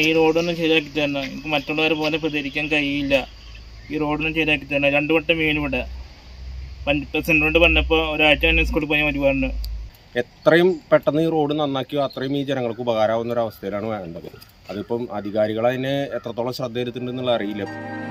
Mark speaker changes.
Speaker 1: ഈ റോഡൊന്നും ശരിയാക്കി തരണം. എനിക്ക് മറ്റുള്ളവരെ പോലെ പ്രതികരിക്കാൻ കഴിയില്ല. ഈ റോഡൊന്നും ശരിയാക്കി തരണം. 2 വട്ടം വീണ് ഇവിടെ. പ്രസിഡന്റിനോട് പറഞ്ഞപ്പോൾ ഒരാഴ്ച തന്നെ സ്കൂളിൽ പോയാൽ മതി പറഞ്ഞു.
Speaker 2: എത്രയും പെട്ടെന്ന് ഈ റോഡ് നന്നാക്കിയോ അത്രയും ഈ ജനങ്ങൾക്ക് ഉപകാരമാവുന്ന ഒരു അവസ്ഥയിലാണ് വേണ്ടത്. അതിപ്പം അധികാരികൾ അതിനെ എത്രത്തോളം ശ്രദ്ധ എടുത്തിട്ടുണ്ടെന്നുള്ള അറിയില്ല.